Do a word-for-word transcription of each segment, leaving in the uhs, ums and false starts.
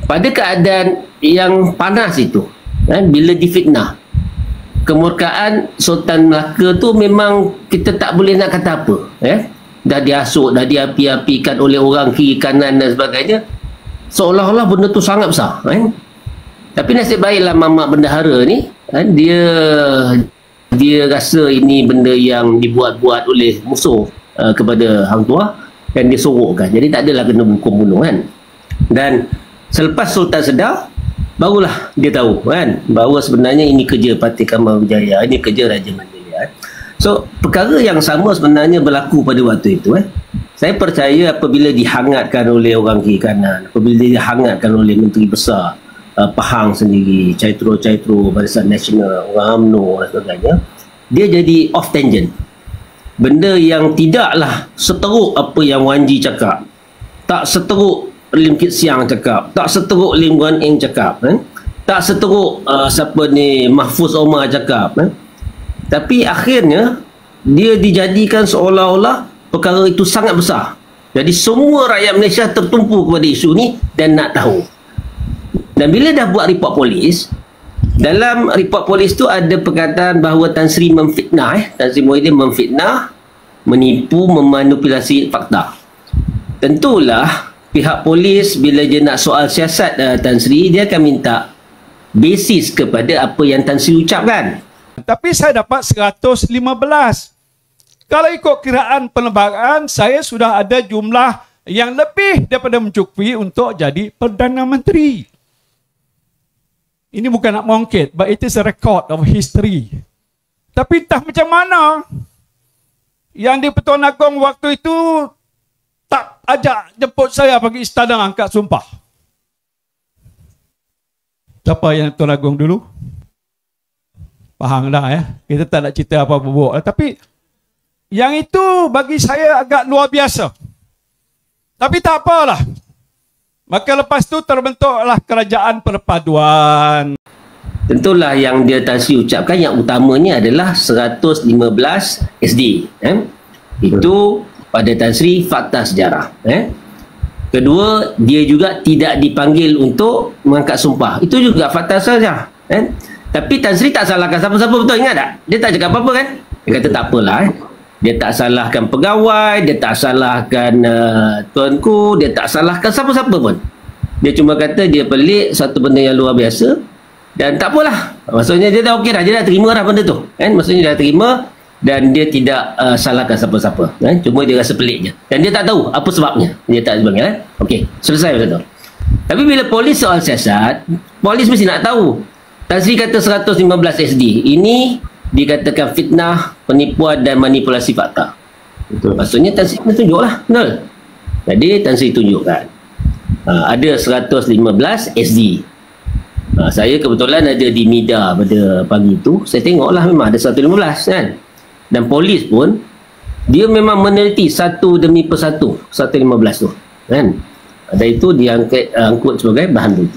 pada keadaan yang panas itu, kan, bila difitnah, kemurkaan Sultan Melaka tu memang kita tak boleh nak kata apa, eh? Dah diasuk, dah diapi-apikan oleh orang kiri kanan dan sebagainya, seolah-olah benda tu sangat besar, kan? Tapi nasib baiklah Mamat Bendahara ni, kan, dia dia rasa ini benda yang dibuat-buat oleh musuh uh, kepada hang tua, dan dia sorokkan, jadi tak adalah kena hukum bunuh, kan. Dan selepas Sultan sedar, barulah dia tahu, kan, bahawa sebenarnya ini kerja Parti Kamal Wijaya, ini kerja Raja Majaya. So perkara yang sama sebenarnya berlaku pada waktu itu. eh. Saya percaya apabila dihangatkan oleh orang kiri kanan, apabila dihangatkan oleh Menteri Besar uh, Pahang sendiri, Caitro-Caitro Barisan Nasional, orang UMNO dan sebagainya, dia jadi off tangent. Benda yang tidaklah seteruk apa yang Wan Ji cakap, tak seteruk Lim Kit Siang cakap, tak seteruk Lim Guan Eng cakap, eh? tak seteruk uh, siapa ni Mahfuz Omar cakap, eh? Tapi akhirnya dia dijadikan seolah-olah perkara itu sangat besar. Jadi semua rakyat Malaysia tertumpu kepada isu ni dan nak tahu. Dan bila dah buat report polis, dalam report polis tu ada perkataan bahawa Tan Sri memfitnah, eh? Tan Sri Muhyiddin memfitnah, menipu, memanipulasi fakta. Tentulah pihak polis bila dia nak soal siasat uh, Tan Sri, dia akan minta basis kepada apa yang Tan Sri ucapkan. Tapi saya dapat seratus lima belas. Kalau ikut kiraan penerbangan, saya sudah ada jumlah yang lebih daripada mencukupi untuk jadi Perdana Menteri. Ini bukan nak mengungkit, but it is a record of history. Tapi entah macam mana yang di Pertuan Agong waktu itu tak ajak jemput saya pergi istana angkat sumpah. Siapa yang Pertuan Agong dulu? Faham dah ya. Kita tak nak cerita apa-apa buruk. Tapi yang itu bagi saya agak luar biasa. Tapi tak apalah. Maka lepas tu terbentuklah Kerajaan Perpaduan. Tentulah yang dia Tan Sri ucapkan yang utamanya adalah seratus lima belas S D. Eh? Itu pada Tan Sri fakta sejarah. Eh? Kedua, dia juga tidak dipanggil untuk mengangkat sumpah. Itu juga fakta saja. Eh? Tapi Tan Sri tak salahkan siapa-siapa, betul, ingat tak? Dia tak cakap apa-apa, kan? Dia kata tak apalah. Eh? Dia tak salahkan pegawai, dia tak salahkan uh, tuanku, dia tak salahkan siapa-siapa pun. Dia cuma kata dia pelik, satu benda yang luar biasa, dan tak apalah. Maksudnya dia dah okey dah, dia dah terima dah benda tu. Kan? Maksudnya dia dah terima dan dia tidak uh, salahkan siapa-siapa. Kan? Cuma dia rasa pelik je. Dan dia tak tahu apa sebabnya. Dia tak sebabnya. Eh? Okey, selesai macam tu. Tapi bila polis soal siasat, polis mesti nak tahu. Tan Sri kata seratus lima belas S D. Ini dikatakan fitnah, penipuan dan manipulasi fakta. Betul. Maksudnya Tan Sri tunjuklah. Betul. Jadi Tan Sri tunjukkan. Uh, ada seratus lima belas S D. Uh, saya kebetulan ada di Mida pada pagi itu. Saya tengoklah memang ada seratus lima belas, kan. Dan polis pun dia memang meneliti satu demi persatu seratus lima belas tu, kan. Ada itu diangkat uh, angkut sebagai bahan bukti.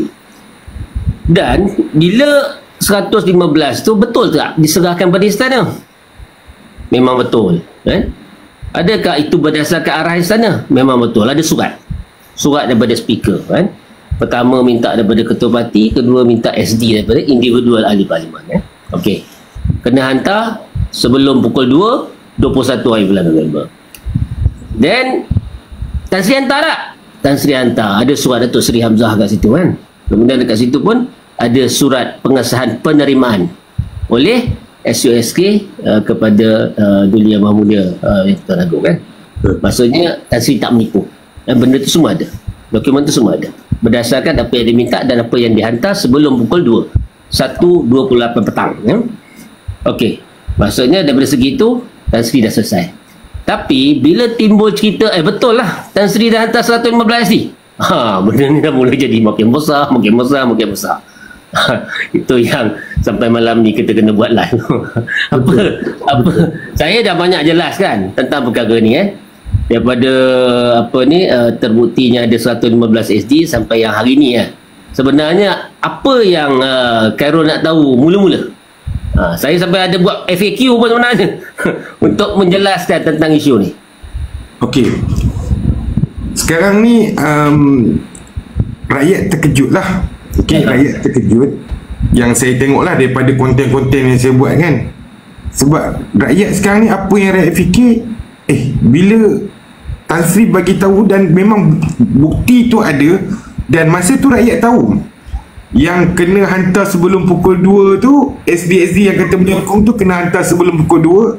Dan bila seratus lima belas tu betul tak diserahkan pada istana? Memang betul, kan? Adakah itu berdasarkan arah istana? Memang betul, ada surat. Surat daripada speaker, kan? Pertama minta daripada ketua parti, kedua minta S D daripada individual ahli parlimen, eh? Okey. Kena hantar sebelum pukul dua, dua puluh satu hari bulan November. Then Tan Sri hantar tak? Tan Sri hantar. Ada surat Datuk Seri Hamzah kat situ, kan? Kemudian dekat situ pun ada surat pengesahan penerimaan oleh S U S K uh, kepada uh, Duli Yang Maha Mulia uh, yang Pertuan Agong, kan. Maksudnya Tan Sri tak menipu. Dan benda tu semua ada. Dokumen tu semua ada. Berdasarkan apa yang diminta dan apa yang dihantar sebelum pukul dua. satu dua puluh lapan petang. Ya? Okey. Maksudnya daripada segi itu Tan Sri dah selesai. Tapi bila timbul cerita, eh betul lah Tan Sri dah hantar seratus lima belas S D. Ha, benda ni dah mula jadi makin besar, makin besar, makin besar. Itu yang sampai malam ni kita kena buat live. apa apa saya dah banyak jelaskan tentang perkara ni, eh daripada apa ni uh, terbuktinya ada seratus lima belas S D sampai yang hari ni, eh sebenarnya apa yang uh, Khairul nak tahu mula-mula. Uh, saya sampai ada buat F A Q pun sebenarnya untuk menjelaskan tentang isu ni. Okey. Sekarang ni um, rakyat terkejut lah. Okay, Ya. rakyat terkejut. Yang saya tengok lah daripada konten-konten yang saya buat kan. Sebab rakyat sekarang ni, apa yang rakyat fikir, eh bila Tan Sri bagi tahu dan memang bukti tu ada, dan masa tu rakyat tahu yang kena hantar sebelum pukul dua tu, S D S D yang kata menyokong tu kena hantar sebelum pukul dua.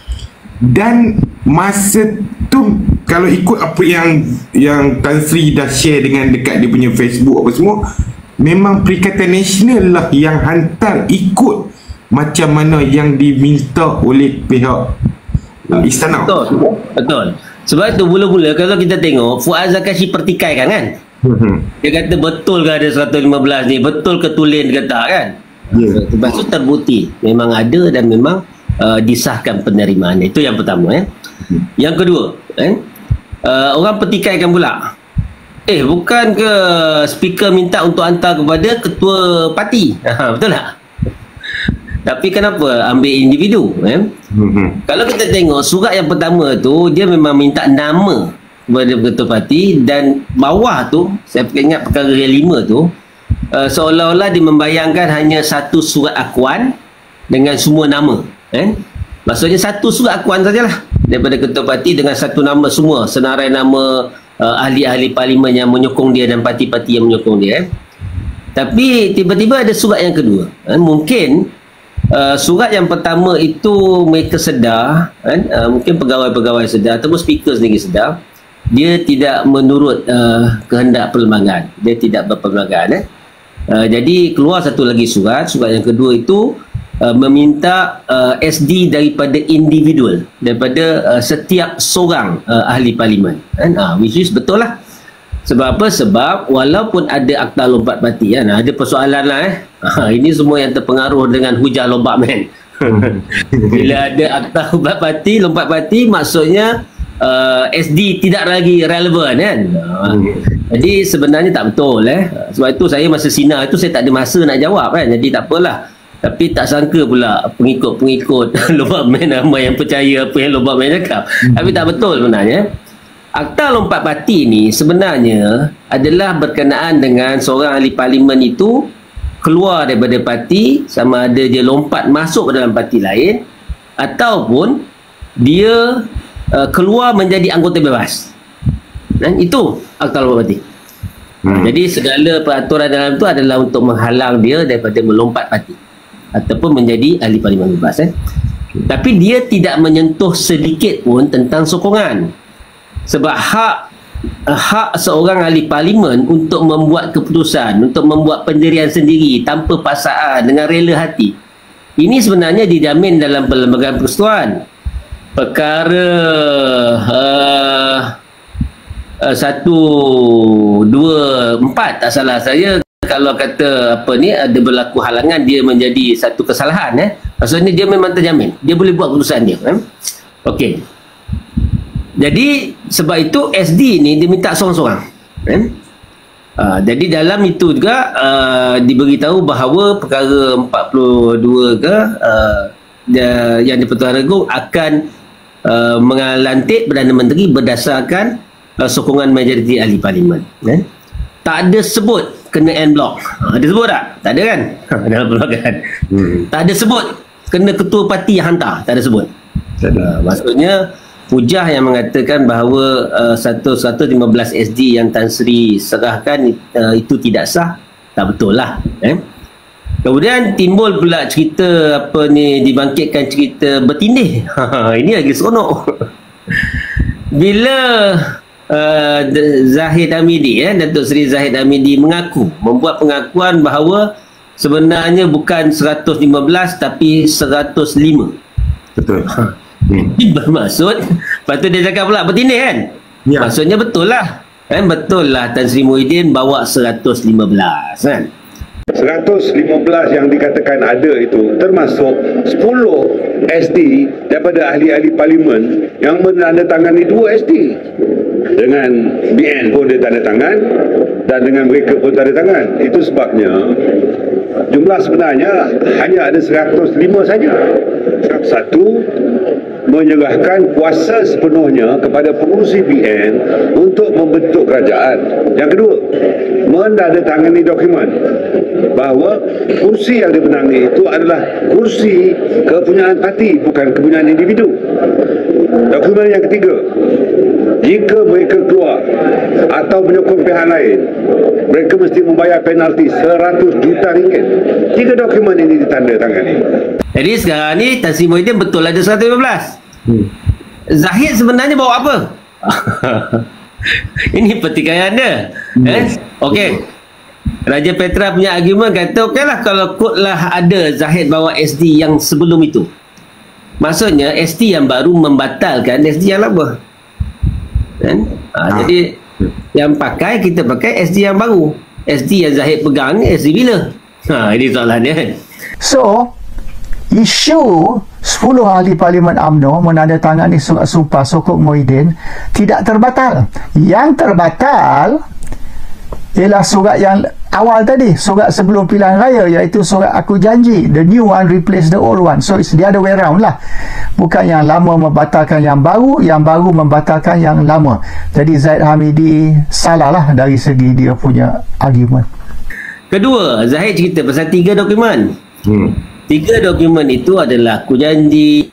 Dan masa tu kalau ikut apa yang yang Tan Sri dah share dengan dekat dia punya Facebook apa semua, memang Perikatan Nasional lah yang hantar ikut macam mana yang diminta oleh pihak uh, istana. Betul. Betul. Sebab tu mula-mula kalau kita tengok Fuad Zakashi pertikaikan kan. Hmm. Dia kata betul ke ada seratus lima belas ni, betul ke tulen ke tak kan. Ya. Lepas tu terbukti memang ada dan memang uh, disahkan penerimaannya. Itu yang pertama eh. Yang kedua eh, uh, orang pertikaikan pula, eh bukan ke speaker minta untuk hantar kepada ketua parti. Ha, betul tak? Tapi kenapa ambil individu eh? Hmm. Kalau kita tengok surat yang pertama tu, dia memang minta nama kepada ketua parti, dan bawah tu saya ingat perkara yang lima tu, uh, seolah-olah dia membayangkan hanya satu surat akuan dengan semua nama eh? Maksudnya satu surat akuan sajalah daripada ketua parti dengan satu nama semua, senarai nama uh, ahli-ahli parlimen yang menyokong dia dan parti-parti yang menyokong dia eh? Tapi tiba-tiba ada surat yang kedua eh? Mungkin uh, surat yang pertama itu mereka sedar kan? uh, mungkin pegawai-pegawai sedar ataupun speaker sendiri sedar dia tidak menurut uh, kehendak perlembagaan, dia tidak berperlembagaan eh? uh, jadi keluar satu lagi surat. Surat yang kedua itu uh, meminta uh, S D daripada individual, daripada uh, setiap seorang uh, ahli parlimen kan? uh, which is betul lah. Sebab apa? Sebab walaupun ada akta lompat parti kan, ada persoalan lah eh. Ha, ini semua yang terpengaruh dengan hujah lompat man. Bila ada akta lompat parti, lompat parti maksudnya uh, S D tidak lagi relevan kan. Ha, jadi sebenarnya tak betul eh. Sebab itu saya masa sinar itu saya tak ada masa nak jawab kan. Jadi tak apalah. Tapi tak sangka pula pengikut-pengikut lompat man ramai yang percaya apa yang lompat man cakap. Tapi tak betul sebenarnya. Akta lompat parti ni sebenarnya adalah berkenaan dengan seorang ahli parlimen itu keluar daripada parti, sama ada dia lompat masuk ke dalam parti lain ataupun dia uh, keluar menjadi anggota bebas. Dan itu akta lompat parti. Hmm. Jadi segala peraturan dalam itu adalah untuk menghalang dia daripada melompat parti ataupun menjadi ahli parlimen bebas eh. Tapi dia tidak menyentuh sedikit pun tentang sokongan. Sebab hak hak seorang ahli parlimen untuk membuat keputusan, untuk membuat pendirian sendiri tanpa paksaan dengan rela hati, ini sebenarnya dijamin dalam Perlembagaan Persekutuan. Perkara uh, uh, satu, dua, empat tak salah saya, kalau kata apa ni ada berlaku halangan, dia menjadi satu kesalahan eh. Maksudnya dia memang terjamin, dia boleh buat keputusan dia eh? Okey. Jadi sebab itu S D ni dia minta seorang-seorang eh? uh, Jadi dalam itu juga uh, diberitahu bahawa perkara empat puluh dua ke uh, dia, yang di-Pertuan Agong akan uh, mengalantik Perdana Menteri berdasarkan uh, sokongan majoriti ahli parlimen eh? Tak ada sebut kena en block. uh, Ada sebut tak? Tak ada kan? Dalam perlembagaan hmm. Tak ada sebut kena ketua parti yang hantar. Tak ada sebut. Tak ada. Uh, maksudnya hujah yang mengatakan bahawa uh, seratus lima belas S D yang Tan Sri serahkan uh, itu tidak sah, tak betul lah eh? Kemudian timbul pula cerita apa ni, dibangkitkan cerita bertindih. Ini lagi seronok. Bila uh, Zahid Hamidi eh, Datuk Seri Zahid Hamidi mengaku, membuat pengakuan bahawa sebenarnya bukan seratus lima belas tapi seratus lima. Betul. Hmm. Bermaksud, lepas tu dia cakap pula bertindih kan ya. Maksudnya betul lah kan? Betul lah Tan Sri Muhyiddin bawa seratus lima belas kan. seratus lima belas yang dikatakan ada itu termasuk sepuluh S D daripada ahli-ahli parlimen yang menandatangani dua S D. Dengan B N pun dia tanda tangan dan dengan mereka pun tanda tangan. Itu sebabnya jumlah sebenarnya hanya ada seratus lima saja. Satu, menyerahkan kuasa sepenuhnya kepada pengurusi B N untuk membentuk kerajaan. Yang kedua, menandatangani dokumen bahawa kursi yang dimenangi itu adalah kursi kepunyaan parti, bukan kepunyaan individu. Dokumen yang ketiga, jika mereka keluar atau menyokong pihak lain, mereka mesti membayar penalti seratus juta ringgit jika dokumen ini ditandatangani. Jadi sekarang ni Tan Sri Muhyiddin betul ada seratus lima belas. Hmm. Zahid sebenarnya bawa apa? Ini pertikaian dia. Hmm. Eh? Okey. Raja Petra punya argument kata okeylah kalau kotlah ada Zahid bawa S D yang sebelum itu. Maksudnya S D yang baru membatalkan S D yang lama. Kan? Ha, ah. Jadi yang pakai kita pakai S D yang baru. S D yang Zahid pegang ni S D bila? Ha, ini soalan dia. So, isu sepuluh ahli Parlimen U M N O menandatangani surat sumpah sokong Muhyiddin tidak terbatal. Yang terbatal ialah surat yang awal tadi, surat sebelum pilihan raya, iaitu surat aku janji, the new one replace the old one. So it's the other way around lah, bukan yang lama membatalkan yang baru, yang baru membatalkan yang lama. Jadi Zahid Hamidi salah lah dari segi dia punya argument. Kedua, Zahid cerita pasal tiga dokumen. Hmm. Tiga dokumen itu adalah aku janji,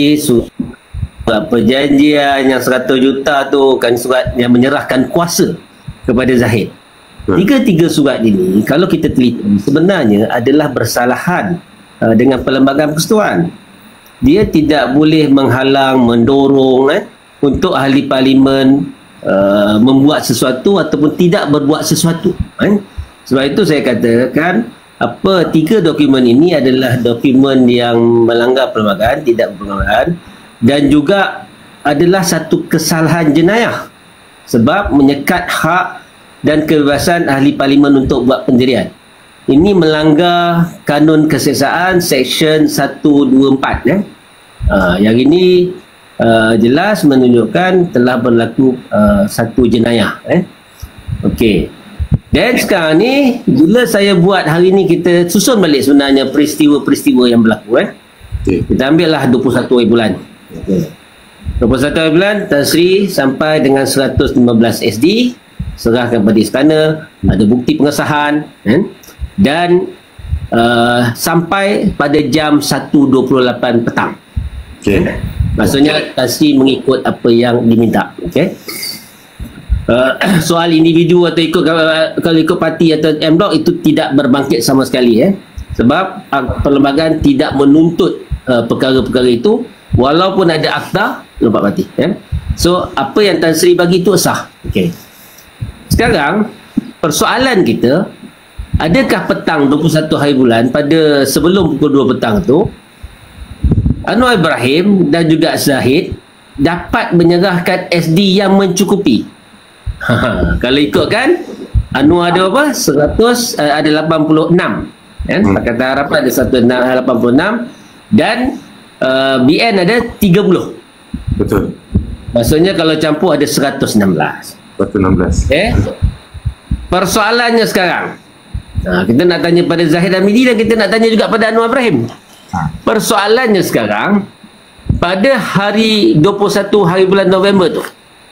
surat perjanjian yang seratus juta tu kan, surat yang menyerahkan kuasa kepada Zahid. Tiga-tiga surat ini kalau kita teliti sebenarnya adalah bersalahan uh, dengan Perlembagaan Persekutuan. Dia tidak boleh menghalang, mendorong eh, untuk ahli parlimen uh, membuat sesuatu ataupun tidak berbuat sesuatu. Eh. Sebab itu saya katakan apa tiga dokumen ini adalah dokumen yang melanggar perlembagaan, tidak berperlembagaan, dan juga adalah satu kesalahan jenayah sebab menyekat hak dan kebebasan ahli parlimen untuk buat pendirian. Ini melanggar kanun keseksaan seksyen seratus dua puluh empat. Eh? Uh, yang ini uh, jelas menunjukkan telah berlaku uh, satu jenayah. Eh? Okey. Dan sekarang ni bila saya buat hari ni, kita susun balik sebenarnya peristiwa-peristiwa yang berlaku. Eh? Okay. Kita ambil lah dua puluh satu hari bulan. Okay. dua puluh satu hari bulan Tan Sri sampai dengan seratus lima belas S D, serahkan pada istana, ada bukti pengesahan, eh? Dan uh, sampai pada jam satu dua puluh lapan petang. Okay. Maksudnya Tan Sri mengikut apa yang diminta. Okay. Uh, soal individu atau ikut kalau ikut parti atau M Block itu tidak berbangkit sama sekali, eh? Sebab uh, perlembagaan tidak menuntut uh, perkara-perkara itu walaupun ada akta lompat parti, eh? So apa yang Tan Sri bagi itu sah. Okay. Sekarang persoalan kita, adakah petang dua puluh satu hari bulan pada sebelum pukul dua petang tu Anwar Ibrahim dan juga Zahid dapat menyerahkan S D yang mencukupi? Ha, kalau ikutkan Anwar ada apa? seratus, uh, ada lapan puluh enam, kan? Pakatan Harapan ada seratus lapan puluh enam dan uh, B N ada tiga puluh. Betul. Maksudnya kalau campur ada seratus enam belas. seratus enam belas. Okay. Persoalannya sekarang, ha, kita nak tanya pada Zahid Hamidi dan kita nak tanya juga pada Anwar Ibrahim. Persoalannya sekarang, pada hari dua puluh satu hari bulan November tu,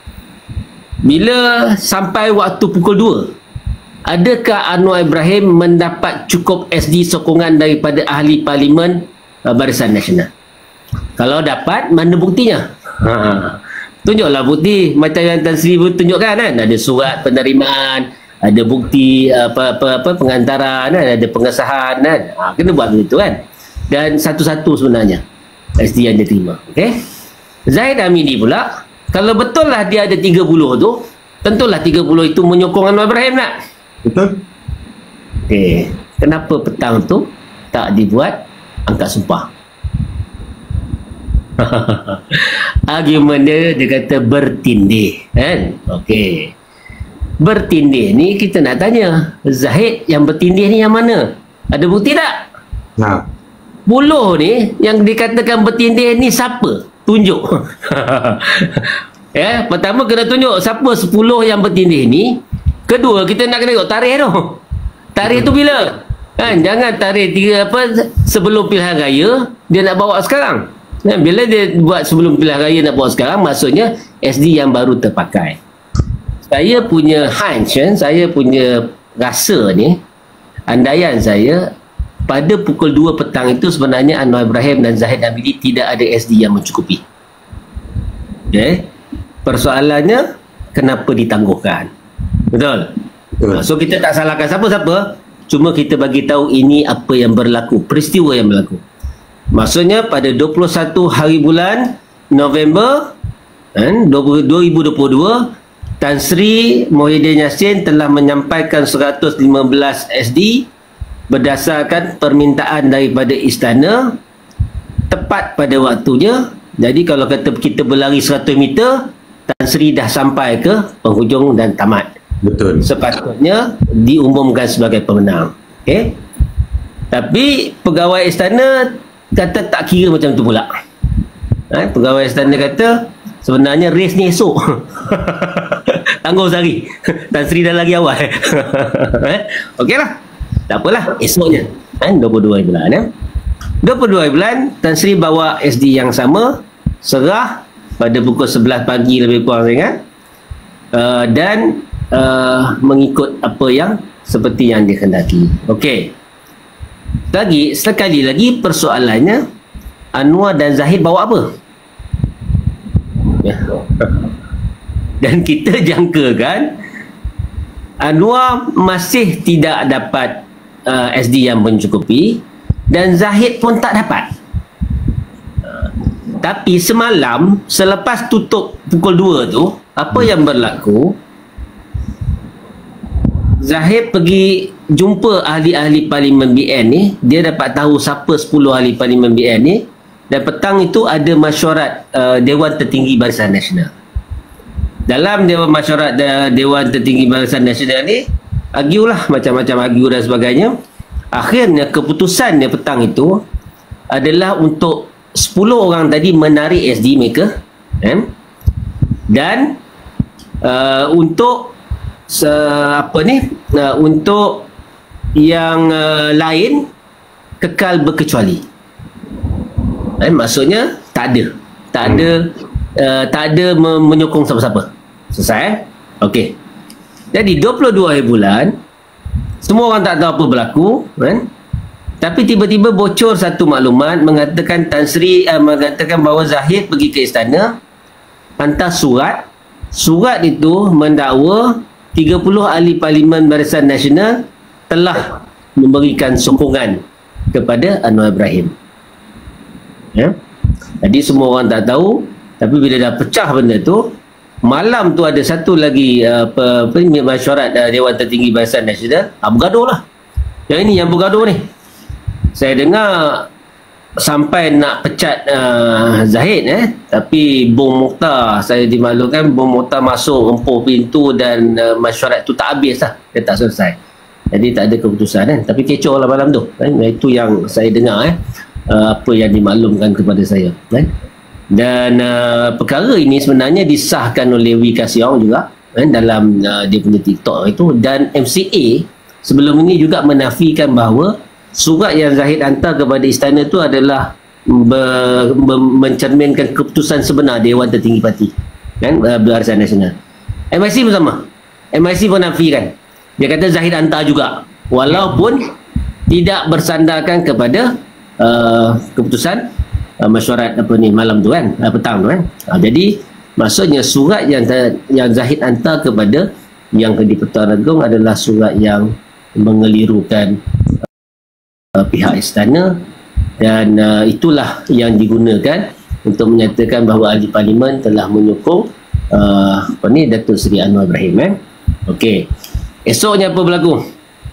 bila sampai waktu pukul dua, adakah Anwar Ibrahim mendapat cukup S D sokongan daripada ahli parlimen uh, Barisan Nasional? Kalau dapat, mana buktinya? Ha, tunjuklah bukti macam yang Tan Sri tunjukkan, kan? Ada surat penerimaan, ada bukti apa apa apa pengantaran, kan? Ada pengesahan, kan? Ha, kena buat begitu, kan? Dan satu-satu sebenarnya S D yang dia terima. Okey. Zahid Hamidi pula, kalau betul lah dia ada tiga puluh tu, tentulah tiga puluh itu menyokong Anwar Ibrahim, tak? Betul. Okey. Kenapa petang tu tak dibuat angkat sumpah? Argument dia, dia kata bertindih, kan? Okey. Bertindih ni kita nak tanya, Zahid yang bertindih ni yang mana? Ada bukti tak? Nah. Puluh ni yang dikatakan bertindih ni siapa? Tunjuk. Ya, pertama kena tunjuk siapa sepuluh yang bertindih ni. Kedua, kita nak kena tengok tarikh tu. Tarikh tu bila? Kan, jangan tarikh tiga apa sebelum pilihan raya dia nak bawa sekarang. Kan, bila dia buat sebelum pilihan raya nak bawa sekarang, maksudnya S D yang baru terpakai. Saya punya hunch, kan? Saya punya rasa ni, andaian saya, pada pukul dua petang itu sebenarnya Anwar Ibrahim dan Zahid Hamidi tidak ada S D yang mencukupi. Okay. Persoalannya, kenapa ditangguhkan? Betul? Betul. So kita tak salahkan siapa-siapa, cuma kita bagi tahu ini apa yang berlaku, peristiwa yang berlaku. Maksudnya pada dua puluh satu hari bulan November kan, dua ribu dua puluh dua, Tan Sri Muhyiddin Yassin telah menyampaikan seratus lima belas S D berdasarkan permintaan daripada istana tepat pada waktunya. Jadi kalau kata kita berlari seratus meter, Tan Sri dah sampai ke penghujung dan tamat. Betul. Sepatutnya diumumkan sebagai pemenang. Okey. Tapi pegawai istana kata tak kira macam tu pula. Ha? Pegawai istana kata sebenarnya race ni esok. Tangguh sehari. Tan Sri dah lagi awal. Okeylah. Tak apalah, esoknya. Ha? dua puluh dua bulan. Eh? dua puluh dua bulan, Tan Sri bawa S D yang sama, serah pada pukul sebelas pagi lebih kurang saya ingat. Uh, dan uh, mengikut apa yang seperti yang dikehendaki. Okey. Lagi, sekali lagi persoalannya, Anwar dan Zahid bawa apa? Dan kita jangkakan Anwar masih tidak dapat uh, S D yang mencukupi dan Zahid pun tak dapat. Uh, tapi semalam selepas tutup pukul dua tu, apa yang berlaku? Zahid pergi jumpa ahli-ahli Parlimen B N ni, dia dapat tahu siapa sepuluh ahli Parlimen B N ni, dan petang itu ada mesyuarat uh, Dewan Tertinggi Barisan Nasional. Dalam Dewan Mesyuarat Dewan Tertinggi Barisan Nasional ni, agiulah macam-macam agiu dan sebagainya. Akhirnya keputusannya petang itu adalah untuk sepuluh orang tadi menarik S D mereka, eh? Dan uh, untuk uh, apa ni uh, untuk yang uh, lain kekal berkecuali. Eh, maksudnya tak ada tak ada uh, tak ada menyokong siapa-siapa. Selesai, eh? Okey. Jadi dua puluh dua hari bulan, semua orang tak tahu apa berlaku, kan? Tapi tiba-tiba bocor satu maklumat mengatakan Tan Sri uh, mengatakan bahawa Zahid pergi ke istana, hantar surat. Surat itu mendakwa tiga puluh ahli Parlimen Barisan Nasional telah memberikan sokongan kepada Anwar Ibrahim. Ya? Jadi semua orang tak tahu, tapi bila dah pecah benda tu, malam tu ada satu lagi uh, apa, apa ni, mesyuarat uh, Dewan Tertinggi Barisan Nasional, ah, bergaduh lah. Yang ini yang bergaduh ni. Saya dengar sampai nak pecat uh, Zahid, eh tapi Bung Mokhtar, saya dimaklumkan Bung Mokhtar masuk rempuh pintu dan uh, mesyuarat tu tak habis lah, dia tak selesai. Jadi tak ada keputusan, kan. Tapi kecoh lah malam tu, kan? Itu yang saya dengar, eh uh, apa yang dimaklumkan kepada saya, kan. Dan uh, perkara ini sebenarnya disahkan oleh Wee Ka Siong juga, kan, dalam uh, dia punya TikTok itu. Dan M C A sebelum ini juga menafikan bahawa surat yang Zahid hantar kepada istana itu adalah be, be, mencerminkan keputusan sebenar Dewan Tertinggi Parti, kan, uh, Barisan Nasional. M I C pun sama. M I C pun nafikan. Dia kata Zahid hantar juga, walaupun tidak bersandarkan kepada uh, keputusan Uh, mesyuarat apa ni malam tu, kan, uh, petang tu, kan. Uh, jadi maksudnya surat yang yang Zahid hantar kepada yang di-Pertuan Agong adalah surat yang mengelirukan uh, pihak istana, dan uh, itulah yang digunakan untuk menyatakan bahawa ahli parlimen telah menyokong uh, apa ni Datuk Seri Anwar Ibrahim, kan. Okey. Esoknya apa berlaku?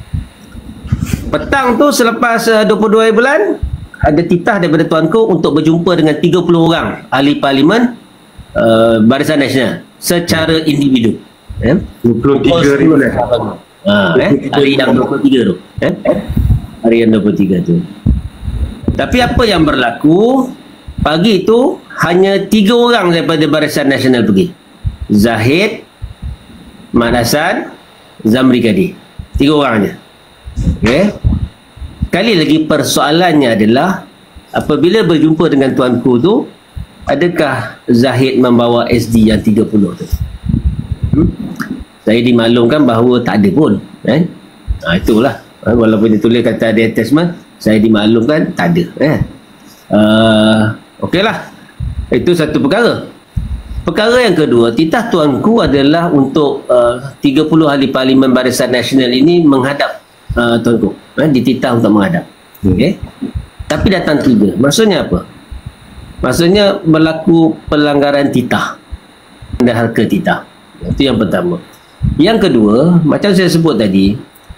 Petang tu selepas uh, dua puluh dua bulan, ada titah daripada tuanku untuk berjumpa dengan tiga puluh orang ahli parlimen uh, Barisan Nasional secara individu, eh? dua puluh tiga hari bulan. Ha, eh? Hari yang dua puluh tiga tu, eh? Hari yang dua puluh tiga tu. Tapi apa yang berlaku pagi tu, hanya tiga orang daripada Barisan Nasional pergi. Zahid, Mat Hassan, Zamri Kadir. Tiga orang je. Okey. Kali lagi persoalannya adalah apabila berjumpa dengan tuanku tu, adakah Zahid membawa S D yang tiga puluh tu? Hmm? Saya dimaklumkan bahawa tak ada pun, eh? Ha, itulah. Ha, walaupun dia tulis kata ada attachment, saya dimaklumkan tak ada. Eh. Uh, Okeylah. Itu satu perkara. Perkara yang kedua, titah tuanku adalah untuk uh, tiga puluh ahli Parlimen Barisan Nasional ini menghadap uh, tuanku. Eh, dititah untuk menghadap. Okey. Tapi datang tiga. Maksudnya apa? Maksudnya berlaku pelanggaran titah dan harga titah. Itu yang pertama. Yang kedua, macam saya sebut tadi,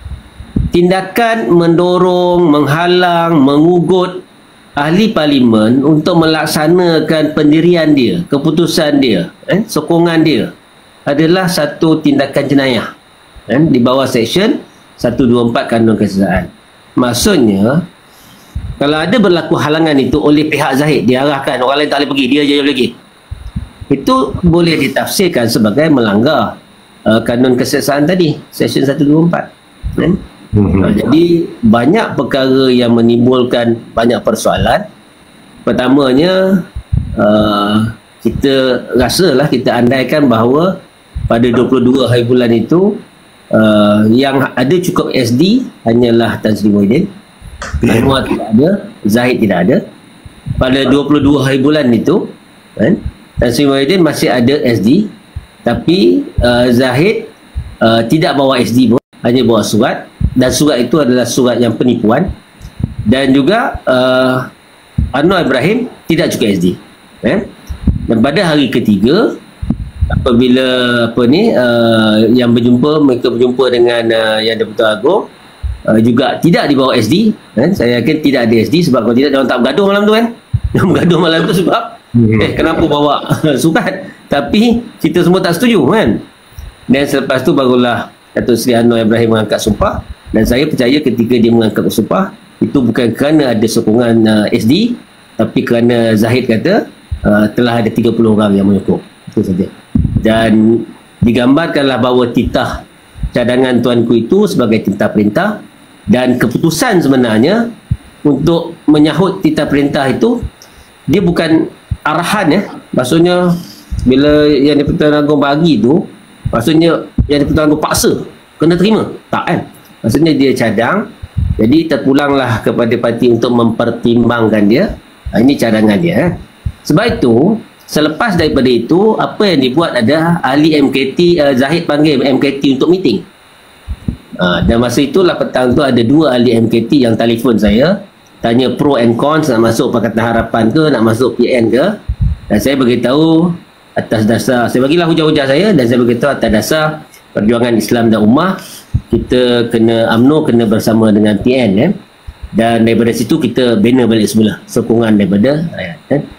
tindakan mendorong, menghalang, mengugut ahli parlimen untuk melaksanakan pendirian dia, keputusan dia, eh, sokongan dia adalah satu tindakan jenayah eh, di bawah Seksyen seratus dua puluh empat Kanun Keseksaan. Maksudnya, kalau ada berlaku halangan itu oleh pihak Zahid, diarahkan orang lain tak boleh pergi, dia je boleh pergi, itu boleh ditafsirkan sebagai melanggar uh, Kanun Keseksaan tadi, Seksyen seratus dua puluh empat. Eh? Hmm. Uh, jadi banyak perkara yang menimbulkan banyak persoalan. Pertamanya, uh, kita rasalah, kita andaikan bahawa pada dua puluh dua hari bulan itu uh, yang ada cukup S D hanyalah Tan Sri Muhyiddin, Anwar tidak ada, Zahid tidak ada. Pada dua puluh dua hari bulan itu kan, Tan Sri Muhyiddin masih ada S D, tapi uh, Zahid uh, tidak bawa S D pun, hanya bawa surat, dan surat itu adalah surat yang penipuan. Dan juga uh, Anwar Ibrahim tidak cukup S D eh? Dan pada hari ketiga, apabila apa ni uh, yang berjumpa, mereka berjumpa dengan uh, Yang di-Pertuan Agong, uh, juga tidak dibawa S D kan? Saya yakin tidak ada S D, sebab kalau tidak, dia tak bergaduh malam tu kan. Dia bergaduh malam tu sebab hmm. eh kenapa bawa surat, tapi kita semua tak setuju kan. Dan selepas tu barulah Datuk Seri Anwar Ibrahim mengangkat sumpah. Dan saya percaya ketika dia mengangkat sumpah, itu bukan kerana ada sokongan uh, S D, tapi kerana Zahid kata uh, telah ada tiga puluh orang yang menyokong. Itu saja. Dan digambarkanlah bahawa titah cadangan tuanku itu sebagai titah perintah, dan keputusan sebenarnya untuk menyahut titah perintah itu, dia bukan arahan ya. Maksudnya bila Yang di-Pertuan Agong bagi tu, maksudnya Yang di-Pertuan Agong paksa kena terima, tak kan. Maksudnya dia cadang, jadi terpulanglah kepada parti untuk mempertimbangkan dia. Ha, ini cadangan dia eh. Sebab itu, selepas daripada itu, apa yang dibuat ada ahli M K T, uh, Zahid panggil M K T untuk meeting. Ha, dan masa itulah petang tu ada dua ahli M K T yang telefon saya, tanya pro and cons, nak masuk Pakatan Harapan ke, nak masuk P N ke. Dan saya beritahu atas dasar, saya bagilah hujah-hujah saya, dan saya beritahu atas dasar perjuangan Islam dan Ummah, kita kena U M N O kena bersama dengan P N eh? Dan daripada situ kita bina balik semula sokongan daripada rakyat eh?